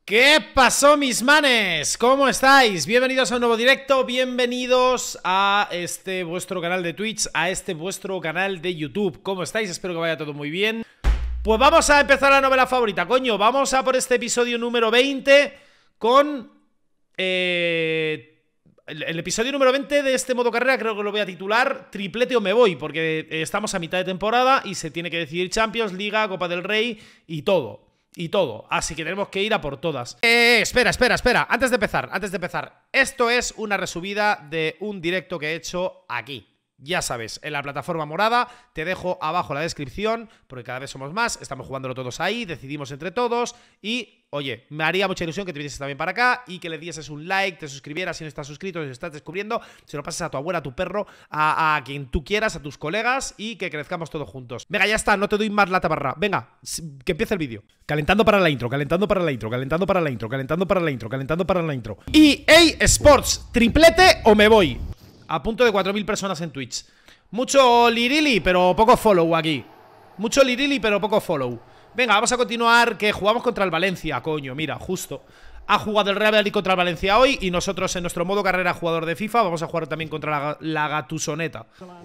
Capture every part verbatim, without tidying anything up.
¿Qué pasó, mis manes? ¿Cómo estáis? Bienvenidos a un nuevo directo, bienvenidos a este vuestro canal de Twitch, a este vuestro canal de YouTube. ¿Cómo estáis? Espero que vaya todo muy bien. Pues vamos a empezar la novela favorita, coño. Vamos a por este episodio número veinte con... Eh... El, el episodio número veinte de este modo carrera creo que lo voy a titular Triplete o me voy, porque estamos a mitad de temporada y se tiene que decidir Champions, Liga, Copa del Rey y todo. Y todo, así que tenemos que ir a por todas. Eh, espera, espera, espera, antes de empezar, antes de empezar Esto es una resubida de un directo que he hecho aquí. Ya sabes, en la plataforma morada. Te dejo abajo la descripción, porque cada vez somos más, estamos jugándolo todos ahí, decidimos entre todos. Y, oye, me haría mucha ilusión que te vinieses también para acá y que le dieses un like, te suscribieras si no estás suscrito, si estás descubriendo, se lo pases a tu abuela, a tu perro, a, a quien tú quieras, a tus colegas, y que crezcamos todos juntos. Venga, ya está, no te doy más la tabarra. Venga, que empiece el vídeo. Calentando para la intro, calentando para la intro, calentando para la intro, calentando para la intro, calentando para la intro. E A Sports, triplete o me voy. A punto de cuatro mil personas en Twitch. Mucho lirili, pero poco follow aquí. Mucho lirili, pero poco follow. Venga, vamos a continuar, que jugamos contra el Valencia, coño, mira, justo. Ha jugado el Real Madrid contra el Valencia hoy y nosotros en nuestro modo carrera jugador de FIFA vamos a jugar también contra la, la Gatusoneta.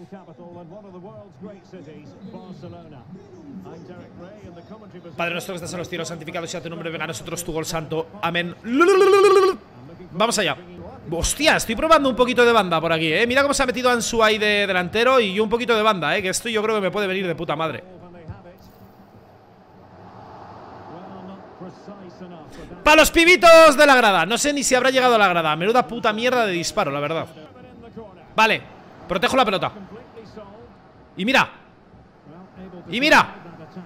Padre nuestro que estás en los cielos, santificado sea tu nombre, venga a nosotros tu gol santo. Amén. Vamos allá. Hostia, estoy probando un poquito de banda por aquí, eh. Mira cómo se ha metido Ansu ahí de delantero y yo un poquito de banda, eh. Que esto yo creo que me puede venir de puta madre. Para los pibitos de la grada. No sé ni si habrá llegado a la grada. Menuda puta mierda de disparo, la verdad. Vale, protejo la pelota. Y mira. Y mira.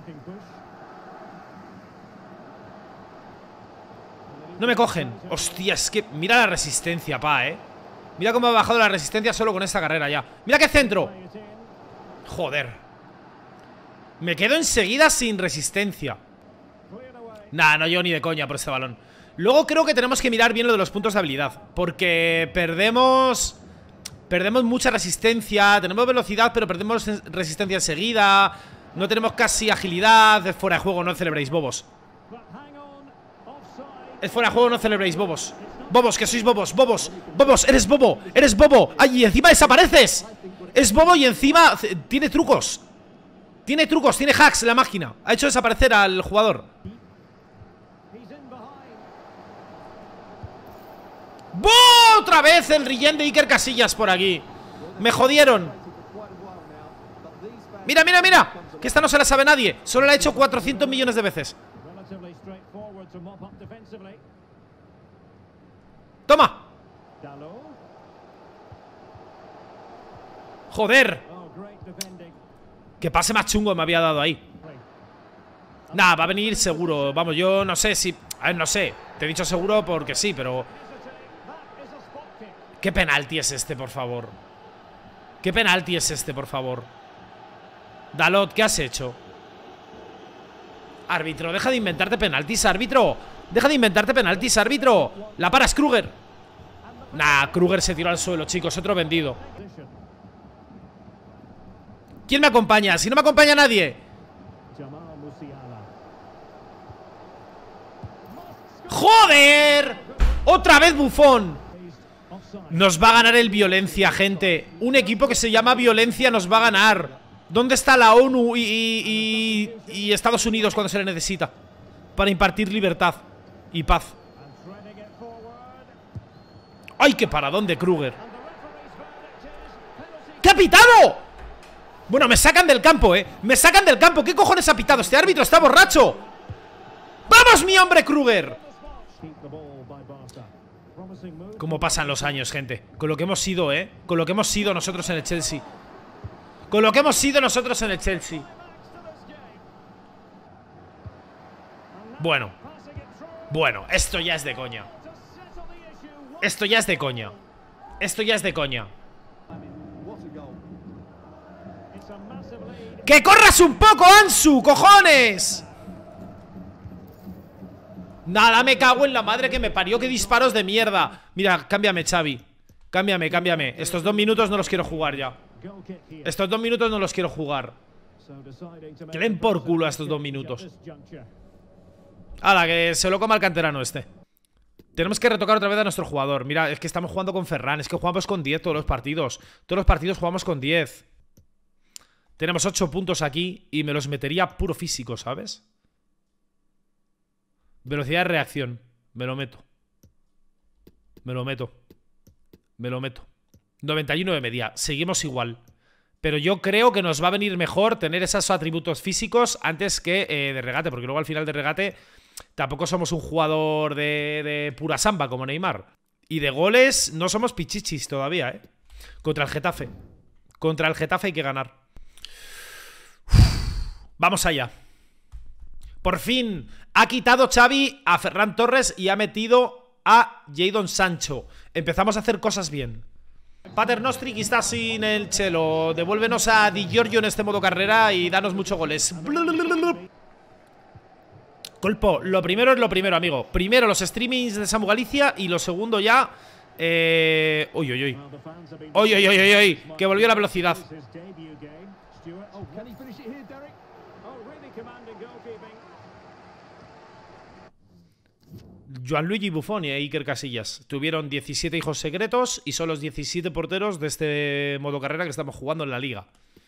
No me cogen. Hostia, es que... Mira la resistencia, pa, eh. Mira cómo ha bajado la resistencia solo con esta carrera ya. Mira qué centro. Joder. Me quedo enseguida sin resistencia. Nah, no llego ni de coña por este balón. Luego creo que tenemos que mirar bien lo de los puntos de habilidad, porque perdemos... Perdemos mucha resistencia. Tenemos velocidad, pero perdemos resistencia enseguida. No tenemos casi agilidad. Es fuera de juego, no celebréis, bobos. Es fuera de juego, no celebréis, bobos. Bobos, que sois bobos, bobos. Bobos, eres bobo, eres bobo. Ay, y encima desapareces. Es bobo y encima tiene trucos. Tiene trucos, tiene hacks la máquina. Ha hecho desaparecer al jugador. ¡Boh! Otra vez el rillén de Iker Casillas por aquí. Me jodieron. Mira, mira, mira. Que esta no se la sabe nadie. Solo la ha hecho cuatrocientos millones de veces. ¡Toma! ¡Joder! ¡Qué pase más chungo me había dado ahí! Nah, va a venir seguro. Vamos, yo no sé si... A ver, no sé. Te he dicho seguro porque sí, pero... ¿Qué penalti es este, por favor? ¿Qué penalti es este, por favor? Dalot, ¿qué has hecho? Árbitro, deja de inventarte penaltis, árbitro. Deja de inventarte penaltis, árbitro. La paras, Kruger. Nah, Kruger se tiró al suelo, chicos, otro vendido. ¿Quién me acompaña? Si no me acompaña nadie. ¡Joder! Otra vez Buffon. Nos va a ganar el Violencia, gente. Un equipo que se llama Violencia nos va a ganar. ¿Dónde está la ONU y, y, y, y Estados Unidos cuando se le necesita? Para impartir libertad y paz. ¡Ay, qué paradón de Kruger! ¿Qué ha pitado? Bueno, me sacan del campo, eh Me sacan del campo, ¿qué cojones ha pitado? Este árbitro está borracho. ¡Vamos, mi hombre Kruger! ¿Cómo pasan los años, gente? Con lo que hemos sido, eh Con lo que hemos sido nosotros en el Chelsea. Con lo que hemos sido nosotros en el Chelsea. Bueno. Bueno, esto ya es de coña. Esto ya es de coña. Esto ya es de coña. ¡Que corras un poco, Ansu! ¡Cojones! Nada, me cago en la madre que me parió. ¡Qué disparos de mierda! Mira, cámbiame, Xavi. Cámbiame, cámbiame. Estos dos minutos no los quiero jugar ya. Estos dos minutos no los quiero jugar. Que den por culo a estos dos minutos. ¡Hala, que se lo coma el canterano este! Tenemos que retocar otra vez a nuestro jugador. Mira, es que estamos jugando con Ferran. Es que jugamos con diez todos los partidos. Todos los partidos jugamos con diez. Tenemos ocho puntos aquí y me los metería puro físico, ¿sabes? Velocidad de reacción. Me lo meto. Me lo meto. Me lo meto. noventa y uno de media. Seguimos igual. Pero yo creo que nos va a venir mejor tener esos atributos físicos antes que eh, de regate. Porque luego al final de regate tampoco somos un jugador de, de pura samba como Neymar. Y de goles no somos pichichis todavía, ¿eh? Contra el Getafe. Contra el Getafe hay que ganar. Vamos allá. Por fin ha quitado Xavi a Ferran Torres y ha metido a Jadon Sancho. Empezamos a hacer cosas bien. Pater Nostri que está sin el chelo. Devuélvenos a Di Giorgio en este modo carrera y danos muchos goles. Colpo, lo primero es lo primero, amigo. Primero los streamings de Samu Galicia y lo segundo ya... Eh... Uy, uy, uy. Uy, uy, uy, uy, uy. Que volvió la velocidad. Gianluigi Buffon y Iker Casillas tuvieron diecisiete hijos secretos y son los diecisiete porteros de este modo carrera que estamos jugando en la liga.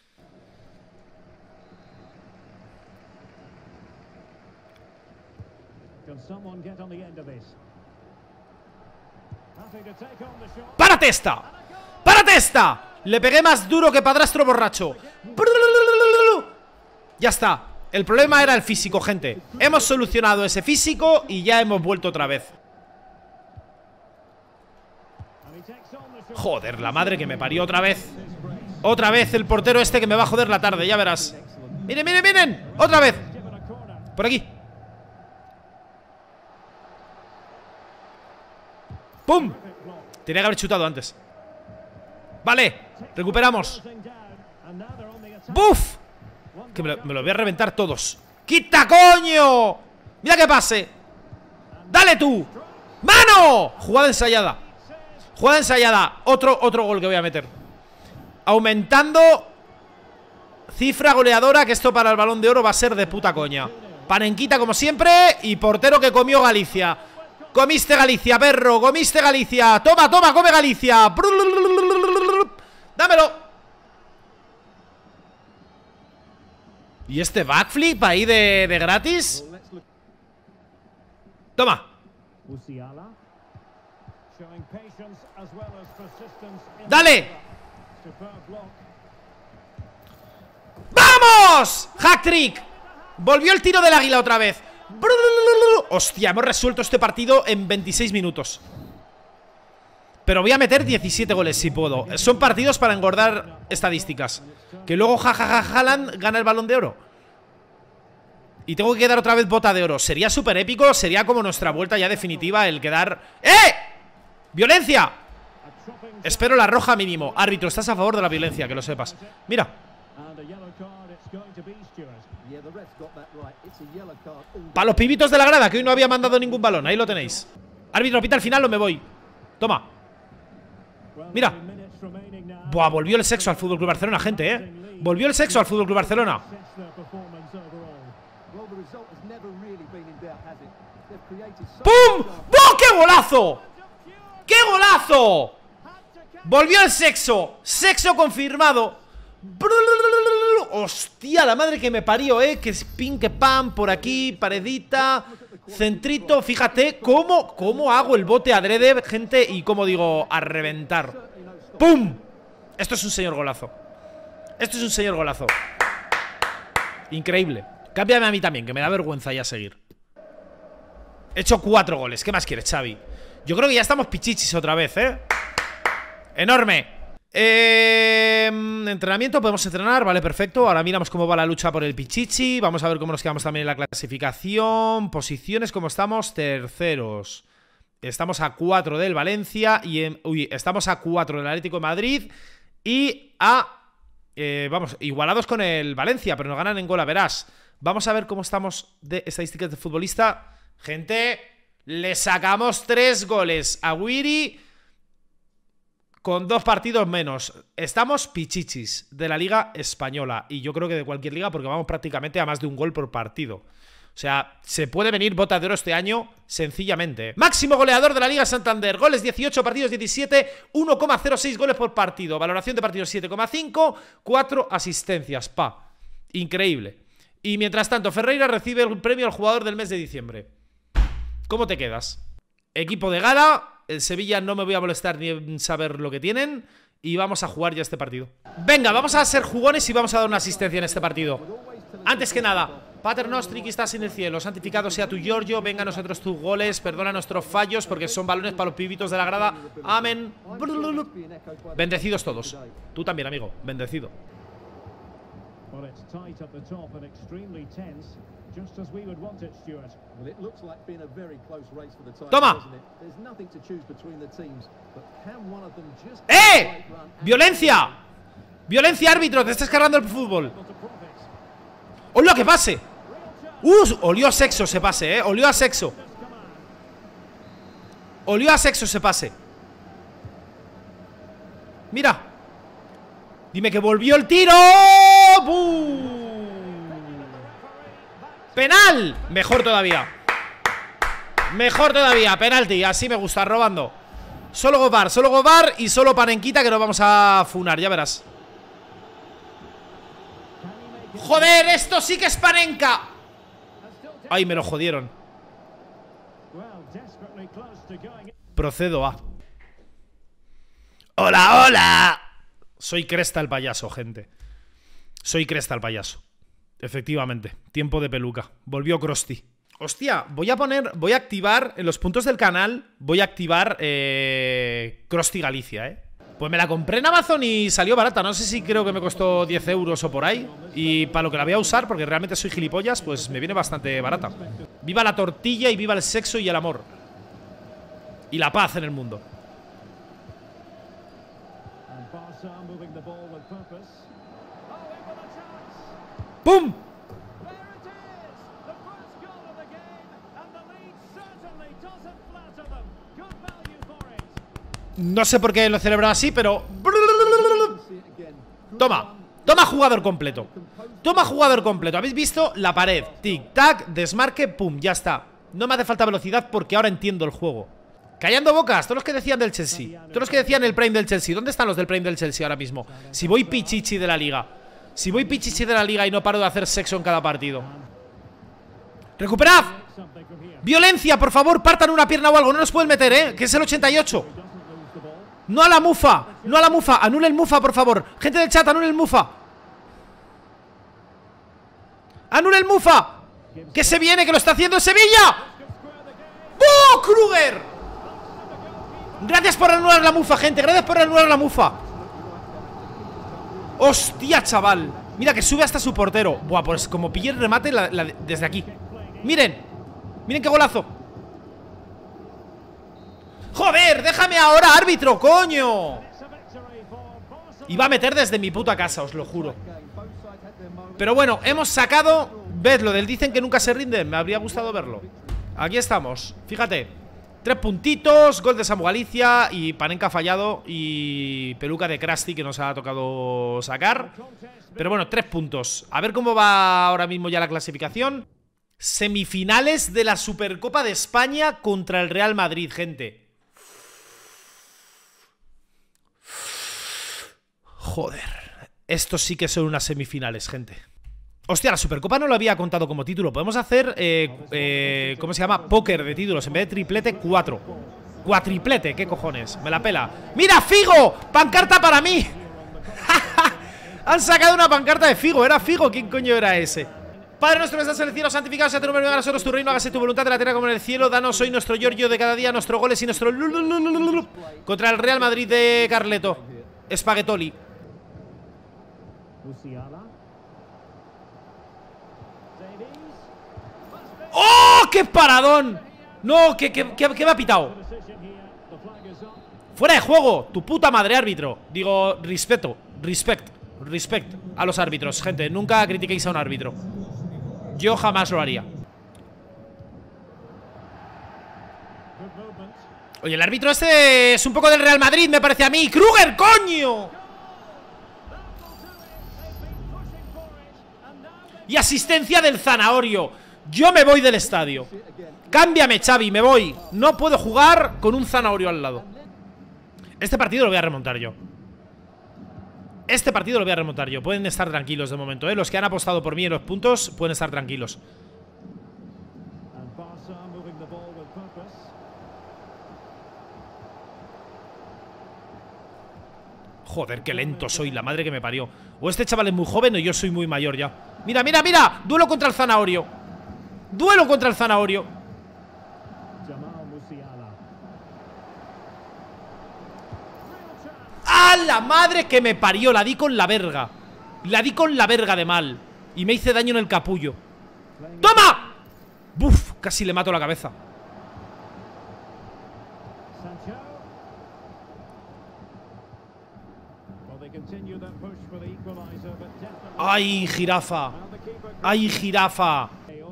¡Párate esta! ¡Párate esta! Le pegué más duro que padrastro borracho. Ya está. El problema era el físico, gente. Hemos solucionado ese físico y ya hemos vuelto otra vez. Joder, la madre que me parió otra vez. Otra vez el portero este que me va a joder la tarde, ya verás. Miren, miren, miren. Otra vez. Por aquí. ¡Pum! Tenía que haber chutado antes. Vale, recuperamos. ¡Buf! Que me lo, me lo voy a reventar todos. ¡Quita, coño! ¡Mira que pase! ¡Dale tú! ¡Mano! Jugada ensayada. Jugada ensayada. Otro, otro gol que voy a meter. Aumentando cifra goleadora, que esto para el Balón de Oro va a ser de puta coña. Panenquita como siempre. Y portero que comió Galicia. Comiste Galicia, perro. Comiste Galicia. Toma, toma, come Galicia. Dámelo. ¿Y este backflip ahí de, de gratis? Toma. ¡Dale! ¡Vamos! ¡Hack-trick! Volvió el tiro del águila otra vez. Hostia, hemos resuelto este partido en veintiséis minutos. Pero voy a meter diecisiete goles si puedo. Son partidos para engordar estadísticas. Que luego jajaja Haaland gana el Balón de Oro. Y tengo que quedar otra vez bota de oro. Sería súper épico, sería como nuestra vuelta ya definitiva el quedar... ¡Eh! ¡Violencia! Espero la roja mínimo. Árbitro, estás a favor de la violencia, que lo sepas. Mira. Para los pibitos de la grada, que hoy no había mandado ningún balón. Ahí lo tenéis. Árbitro, pita al final o me voy. Toma. Mira. Buah, volvió el sexo al Fútbol Club Barcelona, gente, eh. Volvió el sexo al Fútbol Club Barcelona. ¡Pum! ¡Oh, qué golazo! ¡Qué golazo! Volvió el sexo. Sexo confirmado. Hostia, la madre que me parió, eh. Que es pin, que pam, por aquí, paredita, centrito. Fíjate cómo, cómo hago el bote adrede, gente. Y cómo digo, a reventar. ¡Pum! Esto es un señor golazo. Esto es un señor golazo. Increíble. Cámbiame a mí también, que me da vergüenza ya seguir. He hecho cuatro goles. ¿Qué más quieres, Xavi? Yo creo que ya estamos pichichis otra vez, ¿eh? Enorme. Eh, entrenamiento, podemos entrenar, vale, perfecto. Ahora miramos cómo va la lucha por el pichichi. Vamos a ver cómo nos quedamos también en la clasificación. Posiciones, cómo estamos, terceros. Estamos a cuatro del Valencia y en, uy, estamos a cuatro del Atlético de Madrid. Y a eh, vamos, igualados con el Valencia, pero nos ganan en gol, verás. Vamos a ver cómo estamos de estadísticas de futbolista. Gente, le sacamos tres goles a Wiri con dos partidos menos. Estamos pichichis de la Liga Española. Y yo creo que de cualquier liga, porque vamos prácticamente a más de un gol por partido. O sea, se puede venir bota de oro este año sencillamente. Máximo goleador de la Liga Santander. Goles dieciocho, partidos diecisiete, uno coma cero seis goles por partido. Valoración de partidos siete coma cinco, cuatro asistencias. Pa. Increíble. Y mientras tanto, Ferreira recibe el premio al jugador del mes de diciembre. ¿Cómo te quedas? Equipo de gala. El Sevilla no me voy a molestar ni en saber lo que tienen. Y vamos a jugar ya este partido. Venga, vamos a ser jugones y vamos a dar una asistencia en este partido. Antes que nada, Pater Nostri que estás en el cielo, santificado sea tu Giorgio, venga a nosotros tus goles, perdona nuestros fallos, porque son balones para los pibitos de la grada. Amén. Bendecidos todos. Tú también, amigo, bendecido. ¡Toma! ¡Eh! ¡Violencia! ¡Violencia, árbitro! ¡Te estás cargando el fútbol! ¡Hola, que pase! ¡Uh! Olió a sexo se pase, eh. Olió a sexo. Olió a sexo se pase. Mira. Dime que volvió el tiro. ¡Bum! ¡Penal! Mejor todavía. Mejor todavía. Penalti. Así me gusta, robando. Solo Gobar, solo Gobar y solo Panenquita, que nos vamos a funar, ya verás. ¡Joder! ¡Esto sí que es Panenka! ¡Ay, me lo jodieron! Procedo a... ¡Hola, hola! Soy Cresta el payaso, gente. Soy Cresta el payaso. Efectivamente. Tiempo de peluca. Volvió Krusty. Hostia, voy a poner... Voy a activar... En los puntos del canal voy a activar... Eh, Krusty Galicia, eh. Pues me la compré en Amazon y salió barata. No sé si creo que me costó diez euros o por ahí. Y para lo que la voy a usar, porque realmente soy gilipollas, pues me viene bastante barata. Viva la tortilla y viva el sexo y el amor. Y la paz en el mundo. ¡Pum! No sé por qué lo celebro así, pero... Toma, toma jugador completo. Toma jugador completo. ¿Habéis visto? La pared, tic, tac, desmarque, pum, ya está. No me hace falta velocidad porque ahora entiendo el juego. Callando bocas, todos los que decían del Chelsea, todos los que decían el Prime del Chelsea. ¿Dónde están los del Prime del Chelsea ahora mismo? Si voy pichichi de la liga. Si voy pichichi de la liga y no paro de hacer sexo en cada partido. ¡Recuperad! ¡Violencia, por favor! Partan una pierna o algo, no nos pueden meter, ¿eh? Que es el ochenta y ocho. No a la mufa, no a la mufa. Anule el mufa, por favor. Gente del chat, anule el mufa. Anule el mufa. Que se viene, que lo está haciendo Sevilla. ¡Oh, Kruger! Gracias por anular la mufa, gente. Gracias por anular la mufa. Hostia, chaval. Mira que sube hasta su portero. Buah, pues como pillé el remate la, la, desde aquí. Miren. Miren qué golazo. ¡Joder! ¡Déjame ahora, árbitro, coño! Iba a meter desde mi puta casa, os lo juro. Pero bueno, hemos sacado... Vedlo del dicen que nunca se rinde. Me habría gustado verlo. Aquí estamos, fíjate. Tres puntitos, gol de Samu Galicia. Y Panenka fallado. Y peluca de Krusty que nos ha tocado sacar. Pero bueno, tres puntos. A ver cómo va ahora mismo ya la clasificación. Semifinales de la Supercopa de España contra el Real Madrid, gente. Joder, estos sí que son unas semifinales, gente. Hostia, la Supercopa no lo había contado como título. Podemos hacer, eh, eh, ¿cómo se llama? Póker de títulos. En vez de triplete, cuatro. Cuatriplete, ¿qué cojones? Me la pela. ¡Mira, Figo! ¡Pancarta para mí! Han sacado una pancarta de Figo. ¿Era Figo? ¿Quién coño era ese? Padre nuestro que estás en el cielo, santificado sea tu nombre, venga a nosotros tu reino, hágase tu voluntad de la tierra como en el cielo. Danos hoy nuestro Giorgio de cada día, nuestros goles y nuestro... Contra el Real Madrid de Carleto. Spaghettoli. ¡Oh! ¡Qué paradón! No, que, que, que, que me ha pitado. ¡Fuera de juego! Tu puta madre, árbitro. Digo, respeto, respect, respect a los árbitros, gente. Nunca critiquéis a un árbitro. Yo jamás lo haría. Oye, el árbitro este es un poco del Real Madrid, me parece a mí. ¡Kruger, coño! Y asistencia del Zanahorio. Yo me voy del estadio. Cámbiame, Xavi, me voy. No puedo jugar con un zanahorio al lado. Este partido lo voy a remontar yo. Este partido lo voy a remontar yo. Pueden estar tranquilos de momento, ¿eh? Los que han apostado por mí en los puntos pueden estar tranquilos. Joder, qué lento soy, la madre que me parió. O este chaval es muy joven o yo soy muy mayor ya. Mira, mira, mira. Duelo contra el zanahorio. Duelo contra el zanahorio. ¡Ah, la madre que me parió! La di con la verga. La di con la verga de mal. Y me hice daño en el capullo. ¡Toma! ¡Buf! Casi le mato la cabeza. ¡Ay, jirafa! ¡Ay, jirafa!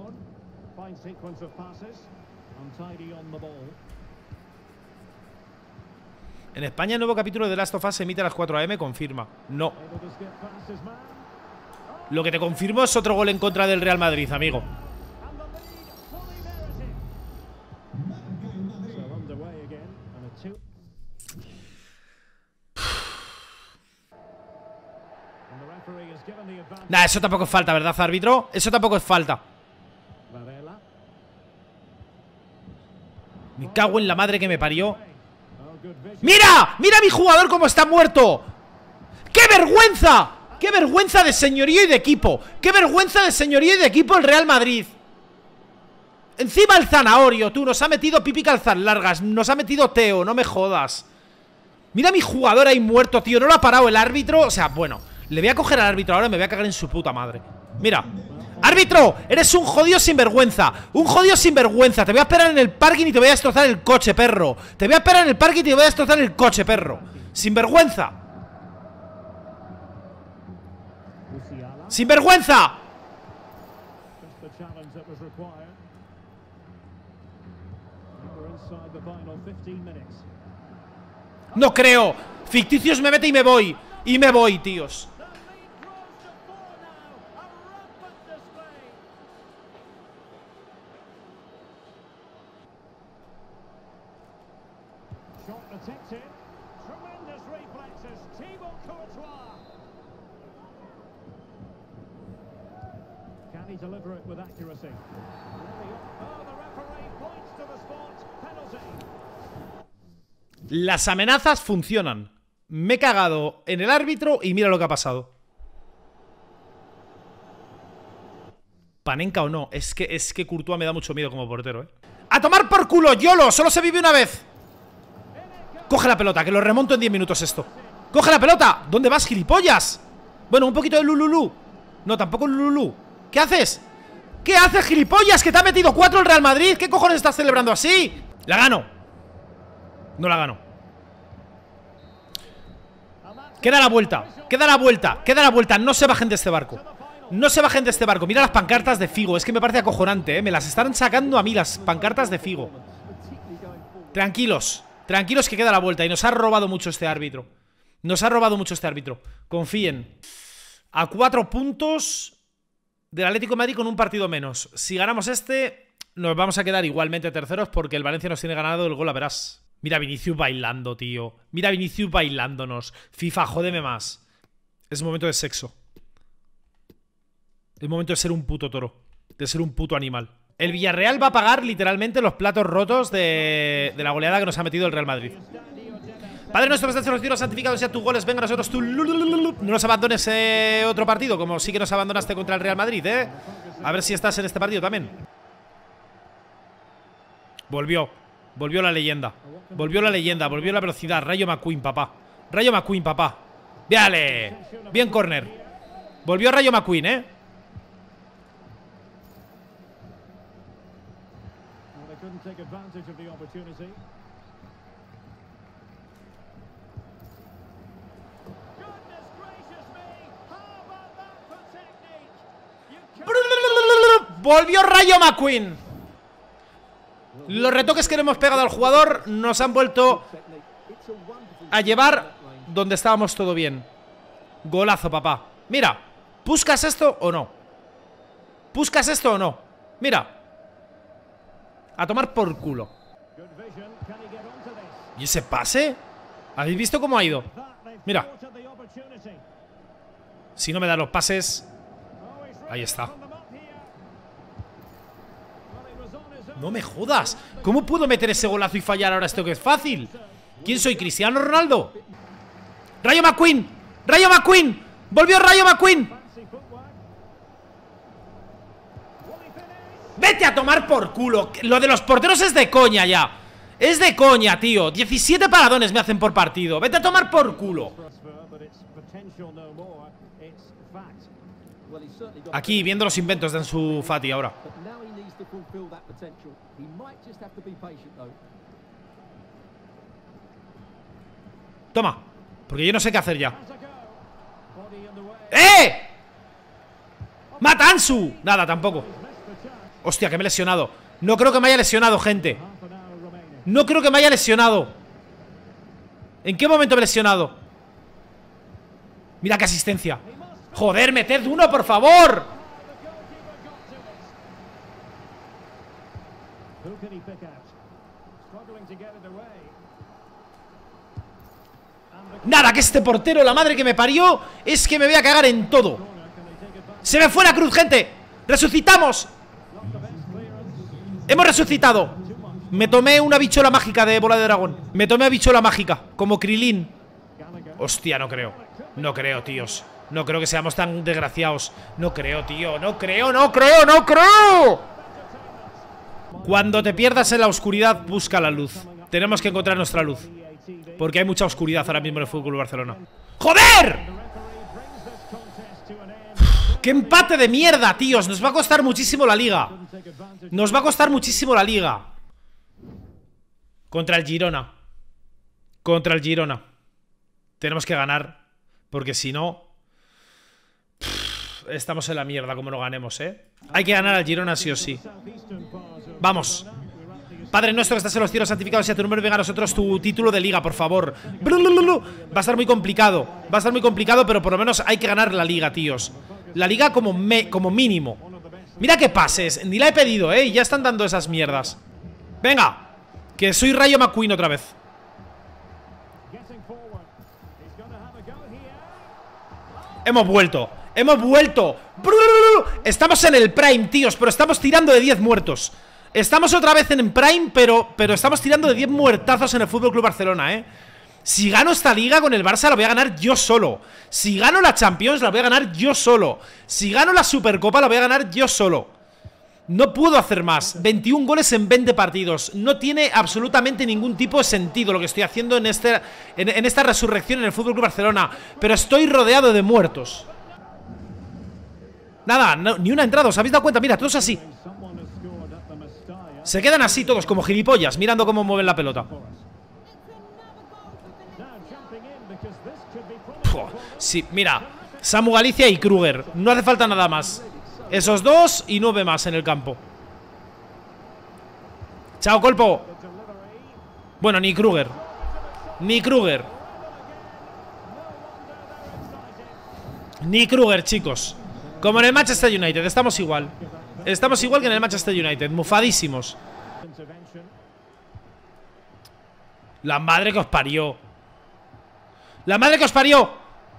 En España el nuevo capítulo de The Last of Us se emite a las cuatro a eme, confirma. No. Lo que te confirmo es otro gol en contra del Real Madrid, amigo. Nah, eso tampoco es falta, ¿verdad, árbitro? Eso tampoco es falta. Me cago en la madre que me parió. ¡Mira! ¡Mira a mi jugador cómo está muerto! ¡Qué vergüenza! ¡Qué vergüenza de señorío y de equipo! ¡Qué vergüenza de señorío y de equipo el Real Madrid! Encima el zanahorio, tú, nos ha metido Pipi Calzas Largas. Nos ha metido Teo, no me jodas. Mira a mi jugador ahí muerto, tío. No lo ha parado el árbitro. O sea, bueno, le voy a coger al árbitro ahora y me voy a cagar en su puta madre. Mira. ¡Árbitro! Eres un jodido sinvergüenza. Un jodido sinvergüenza. Te voy a esperar en el parking y te voy a destrozar el coche, perro. Te voy a esperar en el parking y te voy a destrozar el coche, perro. Sinvergüenza. ¡Sinvergüenza! No creo. Ficticios me mete y me voy. Y me voy, tíos. Las amenazas funcionan. Me he cagado en el árbitro y mira lo que ha pasado. Panenka o no. Es que, es que Courtois me da mucho miedo como portero, ¿eh? ¡A tomar por culo, YOLO! Solo se vive una vez. Coge la pelota, que lo remonto en diez minutos esto. ¡Coge la pelota! ¿Dónde vas, gilipollas? Bueno, un poquito de lululú. No, tampoco lululú. ¿Qué haces? ¿Qué haces, gilipollas? Que te ha metido cuatro el Real Madrid. ¿Qué cojones estás celebrando así? La gano. No la gano. Queda la vuelta. Queda la vuelta. Queda la vuelta. No se bajen de este barco. No se bajen de este barco. Mira las pancartas de Figo. Es que me parece acojonante, ¿eh? Me las están sacando a mí las pancartas de Figo. Tranquilos. Tranquilos que queda la vuelta. Y nos ha robado mucho este árbitro. Nos ha robado mucho este árbitro. Confíen. A cuatro puntos del Atlético de Madrid con un partido menos. Si ganamos este, nos vamos a quedar igualmente terceros porque el Valencia nos tiene ganado el gol a verás. Mira a Vinicius bailando, tío. Mira a Vinicius bailándonos. FIFA, jódeme más. Es momento de sexo. Es momento de ser un puto toro. De ser un puto animal. El Villarreal va a pagar literalmente los platos rotos de, de la goleada que nos ha metido el Real Madrid. Padre nuestro que estás en los cielos, santificado sea tus goles. Venga a nosotros tú. No nos abandones eh, otro partido, como sí que nos abandonaste contra el Real Madrid, ¿eh? A ver si estás en este partido también. Volvió. Volvió la leyenda. Volvió la leyenda. Volvió la velocidad. Rayo McQueen, papá. Rayo McQueen, papá. ¡Véale! Bien corner. Volvió Rayo McQueen, ¿eh? Volvió Rayo McQueen. Los retoques que le hemos pegado al jugador nos han vuelto a llevar donde estábamos todo bien. Golazo, papá. Mira, ¿buscas esto o no? ¿Buscas esto o no? Mira. A tomar por culo. ¿Y ese pase? ¿Habéis visto cómo ha ido? Mira. Si no me da los pases. Ahí está. No me jodas. ¿Cómo puedo meter ese golazo y fallar ahora esto que es fácil? ¿Quién soy? ¿Cristiano Ronaldo? ¡Rayo McQueen! ¡Rayo McQueen! ¡Volvió Rayo McQueen! ¡Vete a tomar por culo! Lo de los porteros es de coña ya. Es de coña, tío. diecisiete paradones me hacen por partido. Vete a tomar por culo. Aquí, viendo los inventos de Ansu Fati ahora. Toma. Porque yo no sé qué hacer ya. ¡Eh! ¡Mata Ansu! Nada, tampoco. Hostia, que me he lesionado. No creo que me haya lesionado, gente. No creo que me haya lesionado. ¿En qué momento me he lesionado? Mira qué asistencia. Joder, meted uno, por favor. Nada, que este portero, la madre que me parió, es que me voy a cagar en todo. Se me fue la cruz, gente. Resucitamos. Hemos resucitado. Me tomé una bichola mágica de bola de dragón. Me tomé a bichola mágica, como Krilin. Hostia, no creo. No creo, tíos. No creo que seamos tan desgraciados. No creo, tío. No creo, no creo, no creo. Cuando te pierdas en la oscuridad, busca la luz. Tenemos que encontrar nuestra luz. Porque hay mucha oscuridad ahora mismo en el Fútbol Barcelona. ¡Joder! ¡Qué empate de mierda, tíos! Nos va a costar muchísimo la liga. Nos va a costar muchísimo la liga. Contra el Girona. Contra el Girona. Tenemos que ganar. Porque si no... Pff, estamos en la mierda como no ganemos, ¿eh? Hay que ganar al Girona sí o sí. Vamos. Padre nuestro que estás en los cielos, santificado sea tu nombre, venga a nosotros tu título de liga, por favor. Va a estar muy complicado. Va a estar muy complicado, pero por lo menos hay que ganar la liga, tíos. La liga como, me, como mínimo. Mira qué pases, ni la he pedido, ¿eh? Y ya están dando esas mierdas. Venga, que soy Rayo McQueen otra vez. Hemos vuelto, hemos vuelto. Estamos en el prime, tíos, pero estamos tirando de diez muertos. Estamos otra vez en prime, pero, pero estamos tirando de diez muertazos en el Fútbol Club Barcelona, ¿eh? Si gano esta liga con el Barça la voy a ganar yo solo. Si gano la Champions la voy a ganar yo solo. Si gano la Supercopa la voy a ganar yo solo. No puedo hacer más. veintiún goles en veinte partidos. No tiene absolutamente ningún tipo de sentido lo que estoy haciendo en, este, en, en esta resurrección en el Fútbol Club Barcelona. Pero estoy rodeado de muertos. Nada, no, ni una entrada, ¿os habéis dado cuenta? Mira, todos así. Se quedan así todos, como gilipollas, mirando cómo mueven la pelota. Puh, sí, mira, Samu Galicia y Kruger. No hace falta nada más. Esos dos y nueve más en el campo. Chao, Colpo. Bueno, ni Kruger. Ni Kruger. Ni Kruger, chicos. Como en el Manchester United, estamos igual. Estamos igual que en el Manchester United, mufadísimos. La madre que os parió. La madre que os parió.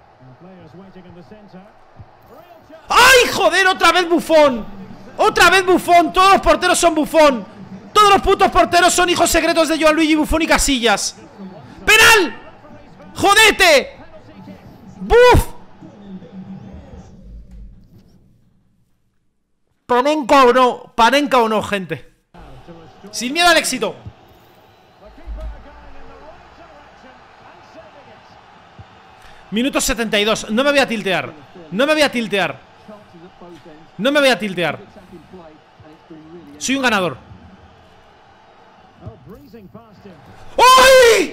¡Ay, joder! ¡Otra vez Buffon! ¡Otra vez Buffon! Todos los porteros son Buffon. Todos los putos porteros son hijos secretos de Gianluigi Buffon y Casillas. ¡Penal! ¡Jodete! ¡Buf! Panenka o no, Panenka o no, gente. Sin miedo al éxito. Minuto setenta y dos. No me voy a tiltear. No me voy a tiltear. No me voy a tiltear. Soy un ganador. ¡Uy!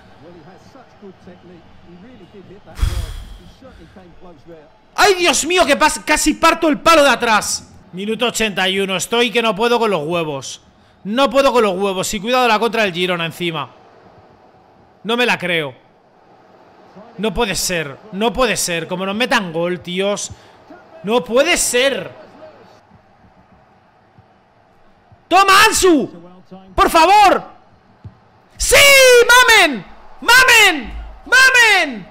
¡Ay, Dios mío! Que casi parto el palo de atrás. Minuto ochenta y uno, estoy que no puedo con los huevos. No puedo con los huevos. Y cuidado la contra del Girona encima. No me la creo. No puede ser. No puede ser. Como nos metan gol, tíos. No puede ser. ¡Toma, Ansu! ¡Por favor! ¡Sí! ¡Mamen! ¡Mamen! ¡Mamen!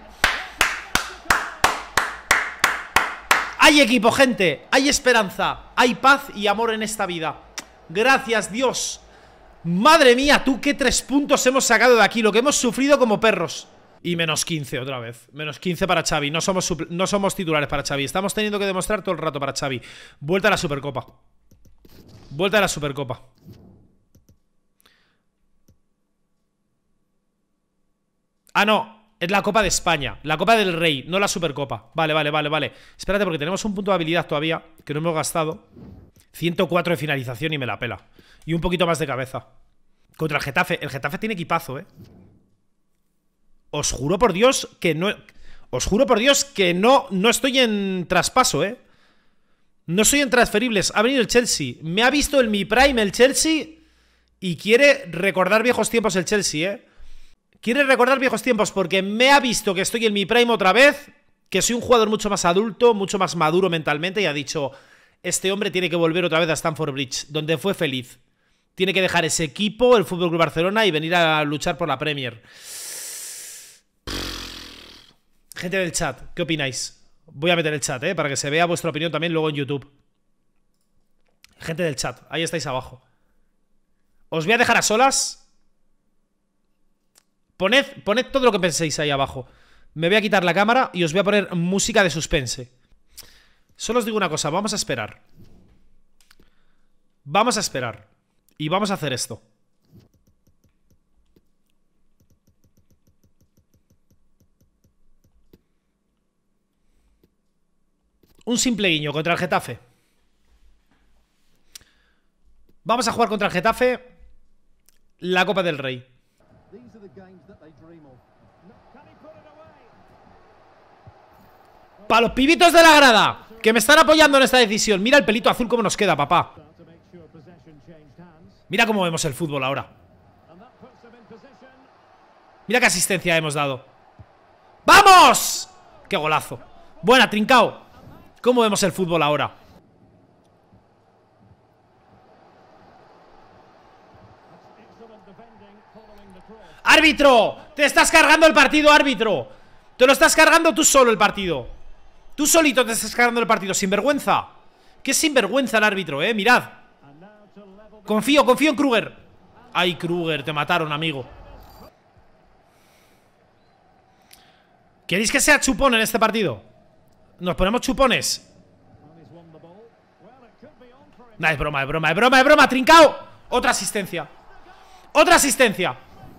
Hay equipo, gente. Hay esperanza. Hay paz y amor en esta vida. Gracias, Dios. Madre mía, tú qué tres puntos hemos sacado de aquí. Lo que hemos sufrido como perros. Y menos quince otra vez. Menos quince para Xavi. No somos, no somos titulares para Xavi. Estamos teniendo que demostrar todo el rato para Xavi. Vuelta a la Supercopa. Vuelta a la Supercopa. Ah, no. Es la Copa de España. La Copa del Rey, no la Supercopa. Vale, vale, vale, vale. Espérate, porque tenemos un punto de habilidad todavía que no hemos gastado. ciento cuatro de finalización y me la pela. Y un poquito más de cabeza. Contra el Getafe. El Getafe tiene equipazo, eh. Os juro por Dios que no... Os juro por Dios que no, no estoy en traspaso, eh. No estoy en transferibles. Ha venido el Chelsea. Me ha visto en mi prime el Chelsea y quiere recordar viejos tiempos el Chelsea, eh. Quiere recordar viejos tiempos porque me ha visto que estoy en mi prime otra vez, que soy un jugador mucho más adulto, mucho más maduro mentalmente, y ha dicho, este hombre tiene que volver otra vez a Stamford Bridge, donde fue feliz. Tiene que dejar ese equipo, el F C Barcelona, y venir a luchar por la Premier. Gente del chat, ¿qué opináis? Voy a meter el chat, eh, para que se vea vuestra opinión también luego en YouTube. Gente del chat, ahí estáis abajo. Os voy a dejar a solas. Poned, poned todo lo que penséis ahí abajo. Me voy a quitar la cámara y os voy a poner música de suspense. Solo os digo una cosa, vamos a esperar. Vamos a esperar. Y vamos a hacer esto. Un simple guiño contra el Getafe. Vamos a jugar contra el Getafe la Copa del Rey. Para los pibitos de la grada que me están apoyando en esta decisión. Mira el pelito azul cómo nos queda, papá. Mira cómo vemos el fútbol ahora. Mira qué asistencia hemos dado. ¡Vamos! ¡Qué golazo! Buena, Trincao. ¿Cómo vemos el fútbol ahora? ¡Árbitro! ¡Te estás cargando el partido, árbitro! ¡Te lo estás cargando tú solo el partido! Tú solito te estás cargando el partido, sinvergüenza. Qué sinvergüenza el árbitro, eh, mirad. Confío, confío en Kruger. Ay, Kruger, te mataron, amigo. ¿Queréis que sea chupón en este partido? ¿Nos ponemos chupones? Nah, es broma, es broma, es broma, es broma, Trincao. Otra asistencia. Otra asistencia.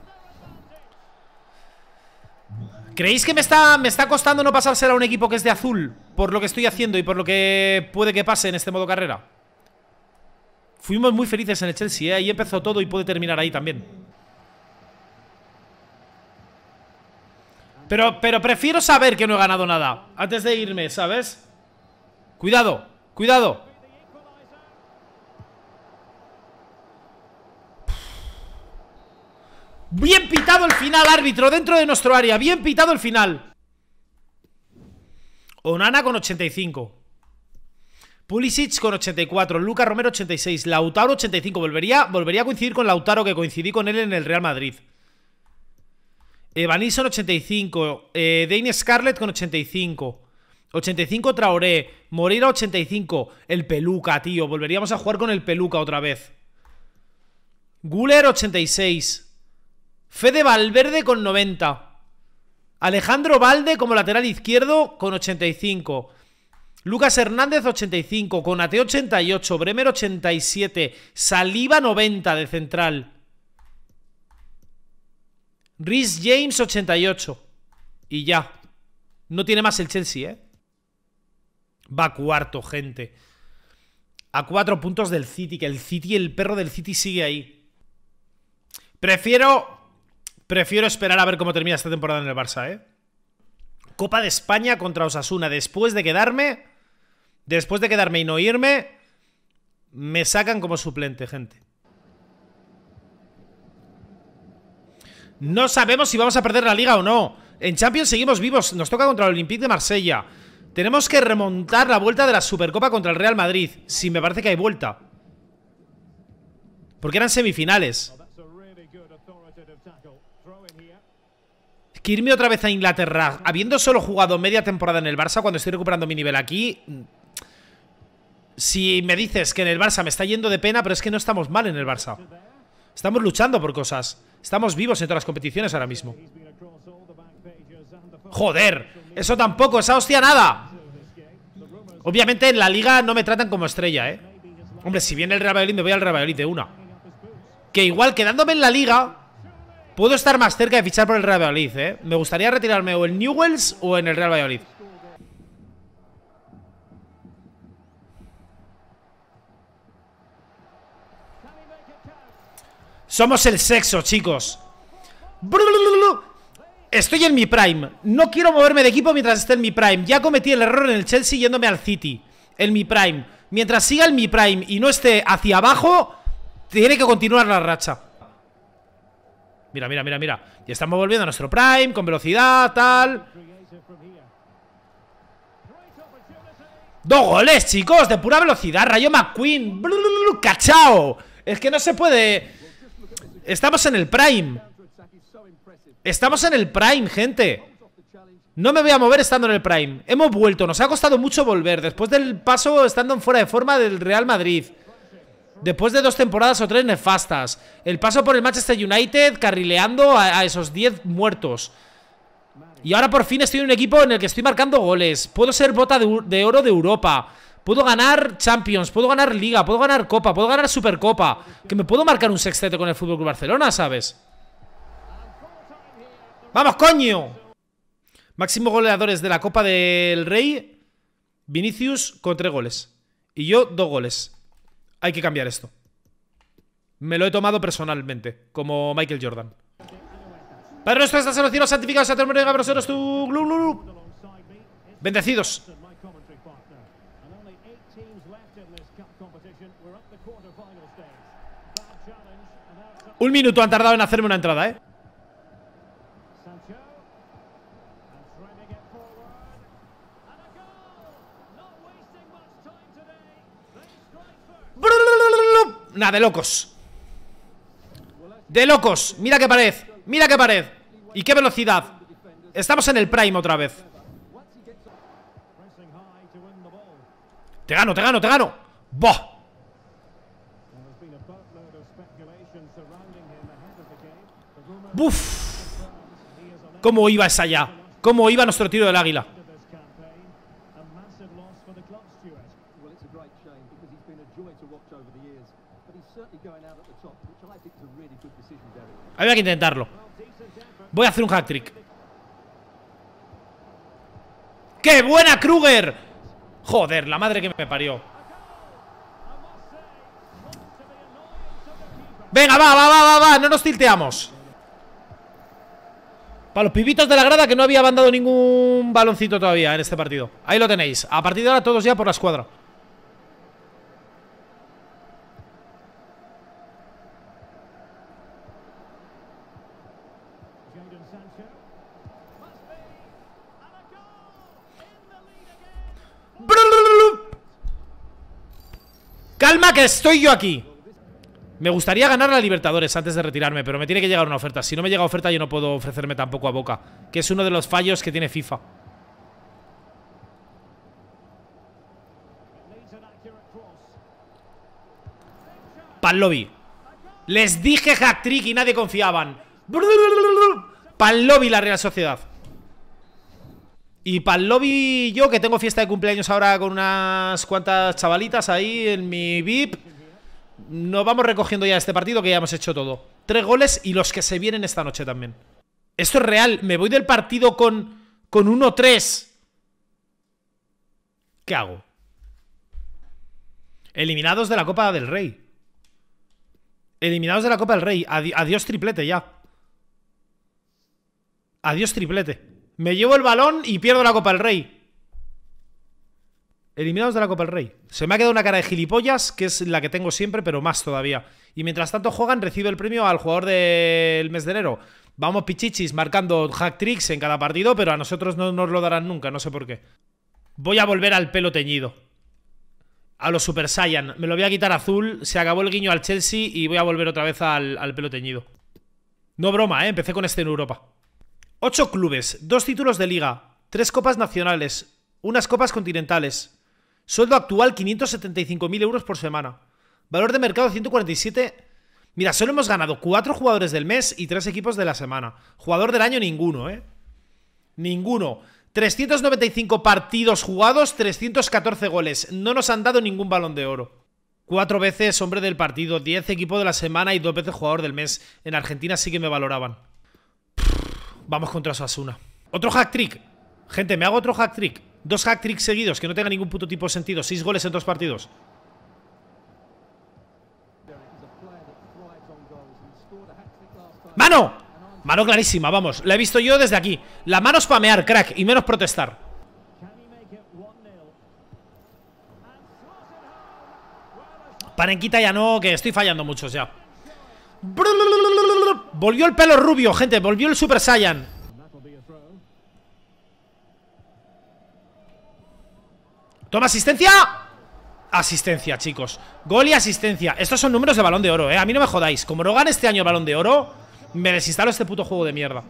¿Creéis que me está, me está costando no pasársela a un equipo que es de azul? Por lo que estoy haciendo y por lo que puede que pase en este modo carrera. Fuimos muy felices en el Chelsea, ¿eh? Ahí empezó todo y puede terminar ahí también. Pero, pero prefiero saber que no he ganado nada antes de irme, ¿sabes? Cuidado, cuidado. Bien pitado el final, árbitro, dentro de nuestro área. Bien pitado el final. Onana con ochenta y cinco. Pulisic con ochenta y cuatro. Lucas Romero ochenta y seis. Lautaro ochenta y cinco. Volvería, volvería a coincidir con Lautaro, que coincidí con él en el Real Madrid. Evanilson ochenta y cinco. eh, Dane Scarlett con ochenta y cinco. ochenta y cinco Traoré. Moreira ochenta y cinco. El Peluca, tío. Volveríamos a jugar con el Peluca otra vez. Güler ochenta y seis. Fede Valverde con noventa. Alejandro Valde como lateral izquierdo con ochenta y cinco. Lucas Hernández ochenta y cinco. Konate ochenta y ocho. Bremer ochenta y siete. Saliba noventa de central. Reece James ochenta y ocho. Y ya. No tiene más el Chelsea, ¿eh? Va a cuarto, gente. A cuatro puntos del City. Que el City, el perro del City sigue ahí. Prefiero... Prefiero esperar a ver cómo termina esta temporada en el Barça, ¿eh? Copa de España contra Osasuna. Después de quedarme... Después de quedarme y no irme... Me sacan como suplente, gente. No sabemos si vamos a perder la Liga o no. En Champions seguimos vivos. Nos toca contra el Olympique de Marsella. Tenemos que remontar la vuelta de la Supercopa contra el Real Madrid. Si me parece que hay vuelta. Porque eran semifinales. Que irme otra vez a Inglaterra, habiendo solo jugado media temporada en el Barça, cuando estoy recuperando mi nivel aquí. Si me dices que en el Barça me está yendo de pena, pero es que no estamos mal en el Barça. Estamos luchando por cosas. Estamos vivos en todas las competiciones ahora mismo. ¡Joder! Eso tampoco, esa hostia nada. Obviamente en la liga no me tratan como estrella, ¿eh? Hombre, si viene el Real Valladolid me voy al Real Valladolid de una. Que igual quedándome en la liga puedo estar más cerca de fichar por el Real Valladolid, ¿eh? Me gustaría retirarme o en Newell's o en el Real Valladolid. Somos el sexo, chicos. Estoy en mi prime. No quiero moverme de equipo mientras esté en mi prime. Ya cometí el error en el Chelsea yéndome al City. En mi prime. Mientras siga en mi prime y no esté hacia abajo, tiene que continuar la racha. Mira, mira, mira, mira. Ya estamos volviendo a nuestro prime, con velocidad, tal. Dos goles, chicos, de pura velocidad. Rayo McQueen. ¡Cachao! Es que no se puede. Estamos en el prime. Estamos en el prime, gente. No me voy a mover estando en el prime. Hemos vuelto, nos ha costado mucho volver. Después del paso estando en fuera de forma del Real Madrid. Después de dos temporadas o tres nefastas. El paso por el Manchester United carrileando a, a esos diez muertos. Y ahora por fin estoy en un equipo en el que estoy marcando goles. Puedo ser bota de, de oro de Europa. Puedo ganar Champions, puedo ganar Liga, puedo ganar Copa, puedo ganar Supercopa. Que me puedo marcar un sextete con el F C Barcelona, ¿sabes? ¡Vamos, coño! Máximo goleadores de la Copa del Rey. Vinicius con tres goles. Y yo dos goles. Hay que cambiar esto. Me lo he tomado personalmente, como Michael Jordan. Padre nuestro, estás en los cielos, santificados sea tu nombre, venga a vosotros tu glu, glu, glu. Bendecidos. Un minuto han tardado en hacerme una entrada, ¿eh? Nada, de locos. De locos. Mira qué pared. Mira qué pared. Y qué velocidad. Estamos en el prime otra vez. Te gano, te gano, te gano. ¡Boh! ¡Buf! ¿Cómo iba esa ya? ¿Cómo iba nuestro tiro del águila? Había que intentarlo. Voy a hacer un hat-trick. ¡Qué buena, Kruger! Joder, la madre que me parió. Venga, va, va, va, va, va. No nos tilteamos. Para los pibitos de la grada que no había mandado ningún baloncito todavía en este partido. Ahí lo tenéis. A partir de ahora todos ya por la escuadra. Calma que estoy yo aquí. Me gustaría ganar la Libertadores antes de retirarme, pero me tiene que llegar una oferta. Si no me llega oferta yo no puedo ofrecerme tampoco a Boca, que es uno de los fallos que tiene FIFA. Panlovi. Les dije hat-trick y nadie confiaban. Panlovi, la Real Sociedad. Y Panlovi y yo, que tengo fiesta de cumpleaños ahora con unas cuantas chavalitas ahí en mi V I P, nos vamos recogiendo ya este partido que ya hemos hecho todo. Tres goles y los que se vienen esta noche también. Esto es real. Me voy del partido con, con uno tres. ¿Qué hago? Eliminados de la Copa del Rey. Eliminados de la Copa del Rey. Adi- Adiós triplete ya. Adiós triplete. Me llevo el balón y pierdo la Copa del Rey. Eliminados de la Copa del Rey. Se me ha quedado una cara de gilipollas, que es la que tengo siempre, pero más todavía. Y mientras tanto juegan, recibe el premio al jugador del mes de enero. Vamos pichichis marcando hack tricks en cada partido, pero a nosotros no nos lo darán nunca, no sé por qué. Voy a volver al pelo teñido. A los Super Saiyan. Me lo voy a quitar azul. Se acabó el guiño al Chelsea y voy a volver otra vez al, al pelo teñido. No broma, ¿eh? Empecé con este en Europa. Ocho clubes, dos títulos de liga, tres copas nacionales, unas copas continentales. Sueldo actual quinientos setenta y cinco mil euros por semana. Valor de mercado ciento cuarenta y siete. Mira, solo hemos ganado cuatro jugadores del mes y tres equipos de la semana. Jugador del año ninguno, ¿eh? Ninguno. trescientos noventa y cinco partidos jugados, trescientos catorce goles. No nos han dado ningún balón de oro. Cuatro veces hombre del partido, diez equipo de la semana y dos veces jugador del mes. En Argentina sí que me valoraban. Vamos contra Osasuna. Otro hack-trick. Gente, me hago otro hack-trick. Dos hack-tricks seguidos que no tenga ningún puto tipo de sentido. Seis goles en dos partidos. ¡Mano! Mano clarísima, vamos. La he visto yo desde aquí. La mano spamear, crack, y menos protestar. Parenquita ya no, que estoy fallando muchos ya. Volvió el pelo rubio, gente. Volvió el Super Saiyan. Toma asistencia. Asistencia, chicos. Gol y asistencia. Estos son números de balón de oro, eh. A mí no me jodáis. Como no gane este año el balón de oro, me desinstalo este puto juego de mierda.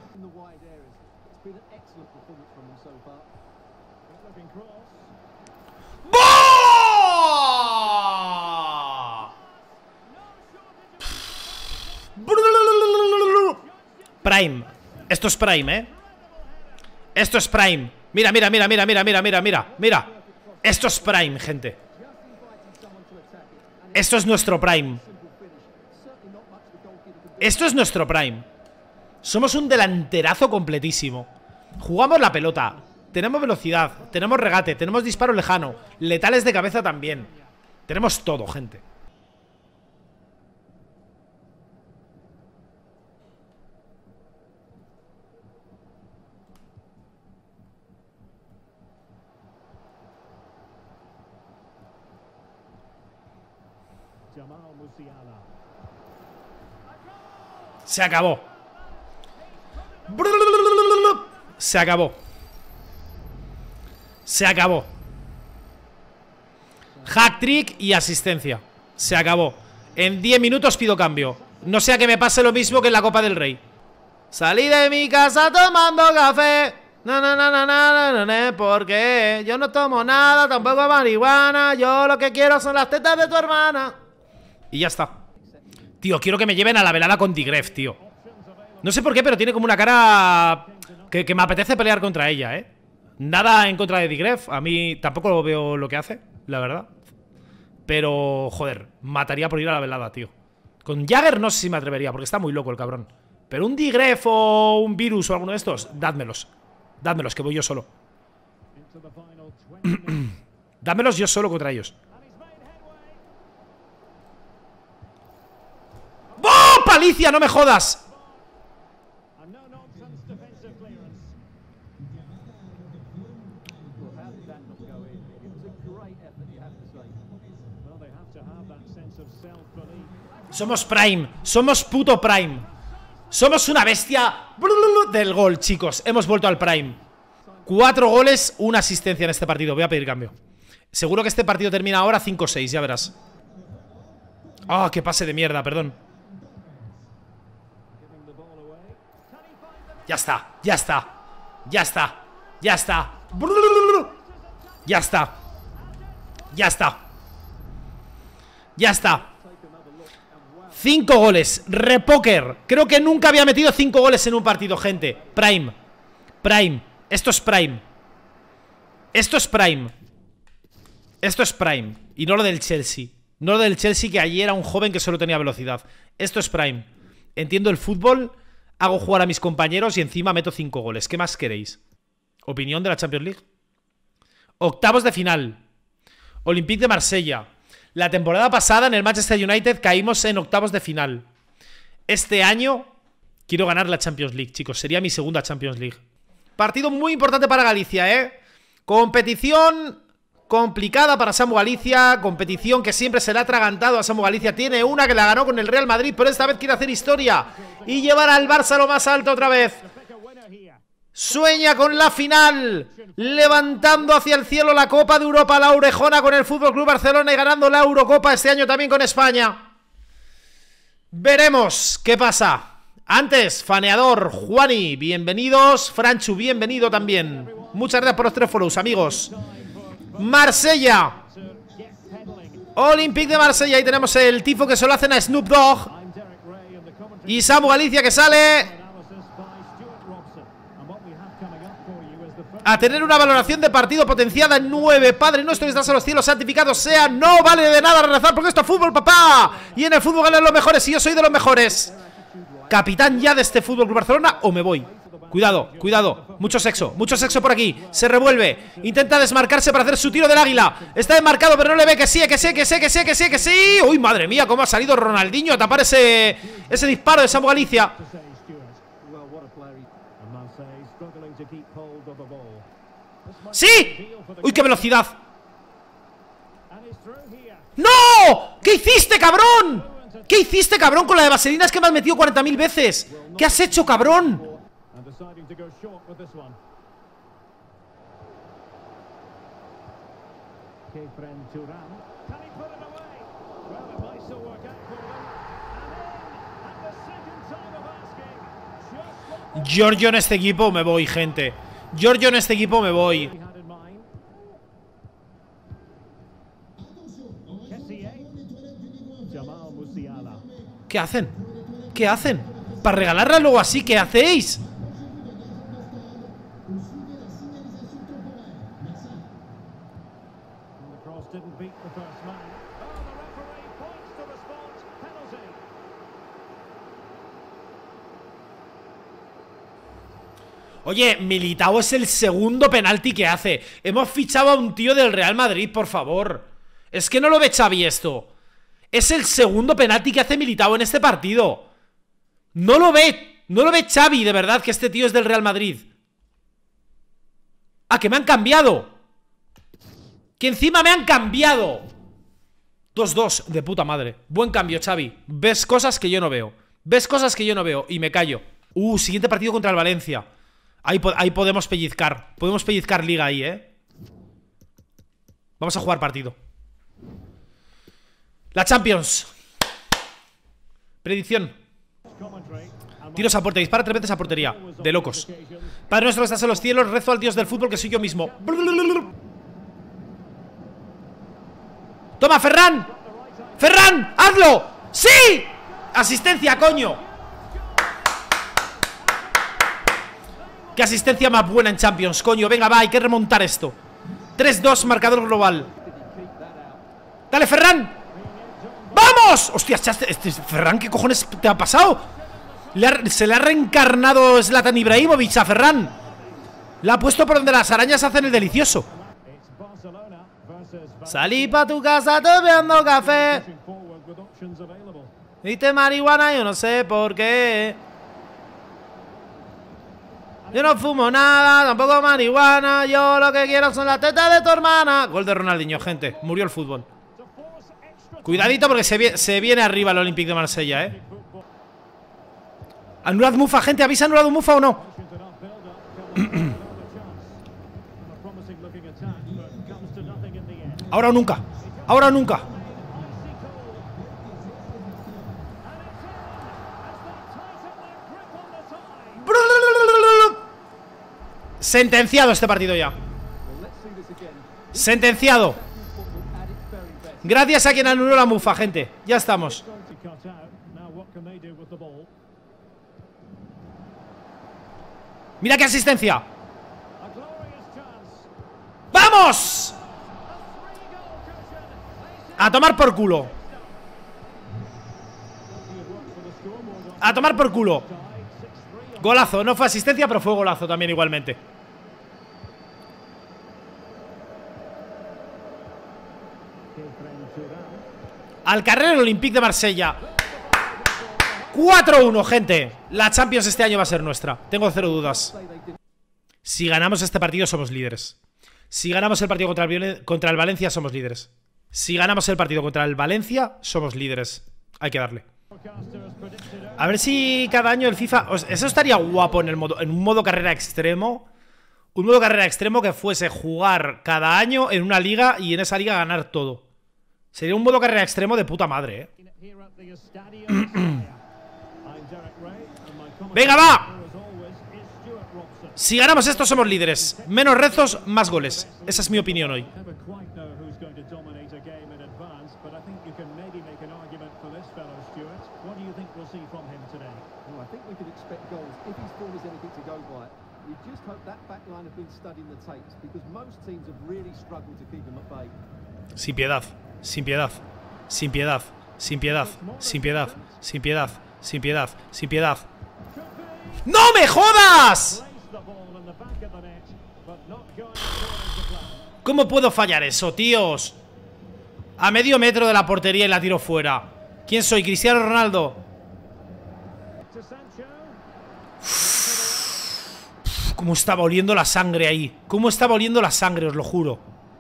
Prime. Esto es Prime, ¿eh? Esto es Prime. Mira, mira, mira, mira, mira, mira, mira, mira, mira. Esto es Prime, gente. Esto es nuestro Prime. Esto es nuestro Prime. Somos un delanterazo completísimo. Jugamos la pelota. Tenemos velocidad. Tenemos regate. Tenemos disparo lejano. Letales de cabeza también. Tenemos todo, gente. Se acabó. Se acabó. Se acabó. Hack trick y asistencia. Se acabó. En diez minutos pido cambio. No sea que me pase lo mismo que en la Copa del Rey. Salí de mi casa tomando café. No, no, no, no, no, no, no, porque yo no tomo nada, tampoco marihuana. Yo lo que quiero son las tetas de tu hermana. Y ya está. Tío, quiero que me lleven a la velada con Digref, tío. No sé por qué, pero tiene como una cara que, que me apetece pelear contra ella, ¿eh? Nada en contra de Digref. A mí tampoco veo lo que hace, la verdad. Pero, joder, mataría por ir a la velada, tío. Con Jagger no sé si me atrevería, porque está muy loco el cabrón. Pero un Digref o un Virus o alguno de estos, dádmelos. Dádmelos, que voy yo solo. Dádmelos yo solo contra ellos. ¡Oh, palicia! ¡No me jodas! Somos Prime. Somos puto Prime. Somos una bestia del gol, chicos. Hemos vuelto al Prime. Cuatro goles, una asistencia en este partido. Voy a pedir cambio. Seguro que este partido termina ahora cinco seis, ya verás. Ah, oh, qué pase de mierda, perdón. Ya está, ya está. Ya está, ya está. Ya está. Ya está. Ya está. Cinco goles, repóker. Creo que nunca había metido cinco goles en un partido, gente. Prime. Prime. Esto es Prime. Esto es Prime. Esto es Prime. Y no lo del Chelsea. No lo del Chelsea, que allí era un joven que solo tenía velocidad. Esto es Prime. Entiendo el fútbol, hago jugar a mis compañeros y encima meto cinco goles. ¿Qué más queréis? ¿Opinión de la Champions League? Octavos de final. Olympique de Marsella. La temporada pasada en el Manchester United caímos en octavos de final. Este año quiero ganar la Champions League, chicos. Sería mi segunda Champions League. Partido muy importante para Galicia, ¿eh? Competición complicada para Samu Galicia. Competición que siempre se le ha atragantado a Samu Galicia. Tiene una que la ganó con el Real Madrid, pero esta vez quiere hacer historia y llevar al Barça a lo más alto otra vez. Sueña con la final, levantando hacia el cielo la Copa de Europa, la orejona con el F C Barcelona y ganando la Eurocopa este año también con España. Veremos qué pasa. Antes, Faneador, Juani, bienvenidos. Franchu, bienvenido también. Muchas gracias por los tres follows, amigos. Marsella, Olympique de Marsella. Ahí tenemos el tifo que solo hacen a Snoop Dogg. Y Samu Galicia que sale a tener una valoración de partido potenciada en nueve. Padre nuestro que estás en los cielos, santificado sea. No vale de nada rezar porque esto es fútbol, papá. Y en el fútbol ganan los mejores y yo soy de los mejores. Capitán ya de este F C Barcelona o me voy. Cuidado, cuidado. Mucho sexo, mucho sexo por aquí. Se revuelve, intenta desmarcarse para hacer su tiro del águila. Está desmarcado pero no le ve. Que sí, que sí, que sí, que sí, que sí, que sí. Uy, madre mía, cómo ha salido Ronaldinho a tapar ese, ese disparo de Samu Galicia. ¡Sí! ¡Uy, qué velocidad! ¡No! ¿Qué hiciste, cabrón? ¿Qué hiciste, cabrón, con la de vaselina? Es que me has metido cuarenta mil veces. ¿Qué has hecho, cabrón? Giorgio en este equipo me voy, gente. Giorgio en este equipo me voy. ¿Qué hacen? ¿Qué hacen? Para regalarla luego así, ¿qué hacéis? Oye, Militao es el segundo penalti que hace. Hemos fichado a un tío del Real Madrid, por favor. Es que no lo ve Xavi esto. Es el segundo penalti que hace Militao en este partido. No lo ve. No lo ve Xavi, de verdad, que este tío es del Real Madrid. Ah, que me han cambiado. Que encima me han cambiado. dos dos, de puta madre. Buen cambio, Xavi. Ves cosas que yo no veo. Ves cosas que yo no veo y me callo. Uh, siguiente partido contra el Valencia. Ahí, po ahí podemos pellizcar. Podemos pellizcar liga ahí, ¿eh? Vamos a jugar partido. La Champions. Predicción. Tiros a puerta, dispara tres veces a portería. De locos. Padre nuestro que estás en los cielos, rezo al Dios del fútbol que soy yo mismo. Toma, Ferran. Ferran, hazlo. ¡Sí! Asistencia, coño. Qué asistencia más buena en Champions, coño. Venga, va, hay que remontar esto. tres dos, marcador global. Dale, Ferran. ¡Vamos! Hostia, este Ferran, ¿qué cojones te ha pasado? Le ha, se le ha reencarnado Zlatan Ibrahimovic a Ferran. La ha puesto por donde las arañas hacen el delicioso. Salí pa' tu casa tomando café. Viste marihuana, yo no sé por qué. Yo no fumo nada, tampoco marihuana. Yo lo que quiero son las tetas de tu hermana. Gol de Ronaldinho, gente. Murió el fútbol. Cuidadito porque se viene, se viene arriba el Olympique de Marsella, eh. Anulad Mufa, gente. ¿Habéis anulado Mufa o no? Ahora o nunca. Ahora o nunca. Sentenciado este partido ya. Sentenciado. Gracias a quien anuló la Mufa, gente. Ya estamos. Mira qué asistencia. ¡Vamos! A tomar por culo. A tomar por culo. Golazo, no fue asistencia, pero fue golazo también igualmente. Al carrero Olympique de Marsella. cuatro uno, gente. La Champions este año va a ser nuestra. Tengo cero dudas. Si ganamos este partido somos líderes. Si ganamos el partido contra el, contra el Valencia somos líderes. Si ganamos el partido contra el Valencia somos líderes. Hay que darle. A ver si cada año el FIFA... Eso estaría guapo en, el modo, en un modo carrera extremo. Un modo carrera extremo que fuese jugar cada año en una liga y en esa liga ganar todo. Sería un modo carrera extremo de puta madre, ¿eh? ¡Venga, va! Si ganamos esto somos líderes. Menos rezos, más goles. Esa es mi opinión hoy. Sin piedad, sin piedad, sin piedad, sin piedad, sin piedad, sin piedad, sin piedad, sin piedad. ¡No me jodas! ¿Cómo puedo fallar eso, tíos? A medio metro de la portería y la tiro fuera. ¿Quién soy? ¿Cristiano Ronaldo? ¿Cómo estaba oliendo la sangre ahí? ¿Cómo estaba oliendo la sangre? Os lo juro.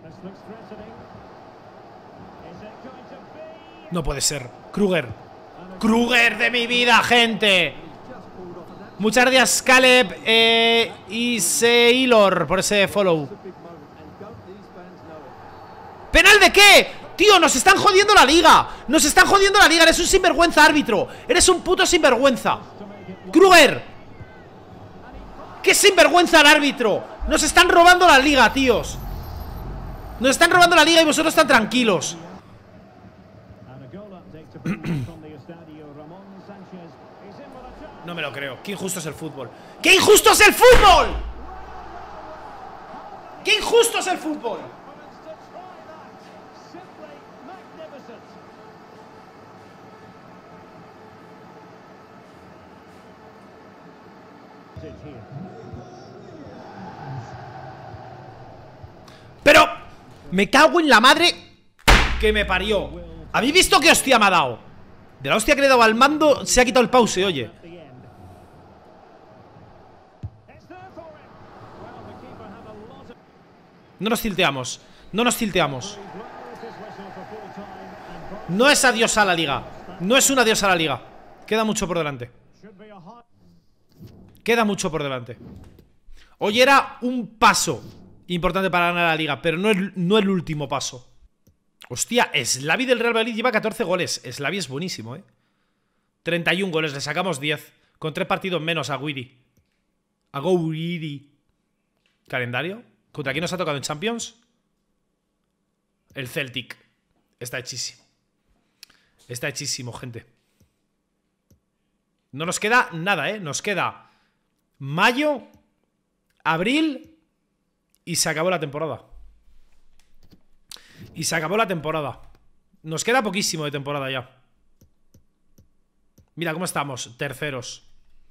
No puede ser. Kruger. Kruger de mi vida, gente. Muchas gracias, Caleb eh, y Seilor, por ese follow. ¿Penal de qué? Tío, nos están jodiendo la liga. Nos están jodiendo la liga. Eres un sinvergüenza, árbitro. Eres un puto sinvergüenza. Kruger. ¡Qué sinvergüenza el árbitro! Nos están robando la liga, tíos. Nos están robando la liga y vosotros están tranquilos. No me lo creo. Qué injusto es el fútbol. ¡Qué injusto es el fútbol! ¡Qué injusto es el fútbol! Pero me cago en la madre que me parió. ¿Habéis visto qué hostia me ha dado? De la hostia que le he dado al mando se ha quitado el pause, oye. No nos tilteamos. No nos tilteamos. No es adiós a la liga. No es un adiós a la liga. Queda mucho por delante. Queda mucho por delante. Hoy era un paso importante para ganar la liga, pero no el, no el último paso. Hostia, Slavi del Real Madrid lleva catorce goles. Slavi es buenísimo, eh treinta y un goles, le sacamos diez. Con tres partidos menos a Guiri. A Guiri. ¿Calendario? ¿Contra quién nos ha tocado en Champions? El Celtic. Está hechísimo. Está hechísimo, gente. No nos queda nada, eh Nos queda mayo, abril y se acabó la temporada. Y se acabó la temporada. Nos queda poquísimo de temporada ya. Mira cómo estamos, terceros.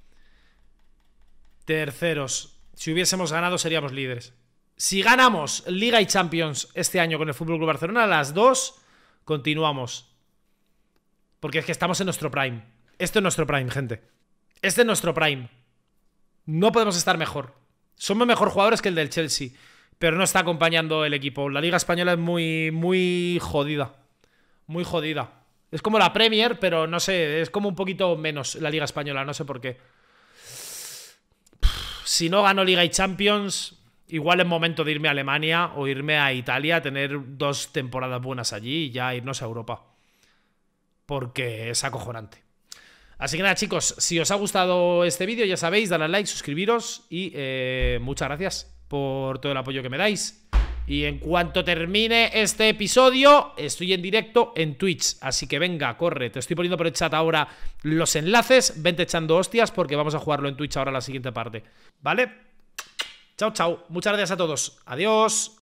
Terceros. Si hubiésemos ganado seríamos líderes. Si ganamos Liga y Champions este año con el F C Barcelona, las dos continuamos. Porque es que estamos en nuestro prime. Este es nuestro prime, gente. Este es nuestro prime. No podemos estar mejor. Somos mejor jugadores que el del Chelsea, pero no está acompañando el equipo. La Liga Española es muy, muy jodida. Muy jodida. Es como la Premier, pero no sé, es como un poquito menos la Liga Española, no sé por qué. Si no gano Liga y Champions, igual es momento de irme a Alemania o irme a Italia, tener dos temporadas buenas allí y ya irnos a Europa. Porque es acojonante. Así que nada, chicos, si os ha gustado este vídeo, ya sabéis, dadle al like, suscribiros y eh, muchas gracias por todo el apoyo que me dais. Y en cuanto termine este episodio, estoy en directo en Twitch. Así que venga, corre, te estoy poniendo por el chat ahora los enlaces. Vente echando hostias porque vamos a jugarlo en Twitch ahora la siguiente parte. ¿Vale? Chao, chao. Muchas gracias a todos. Adiós.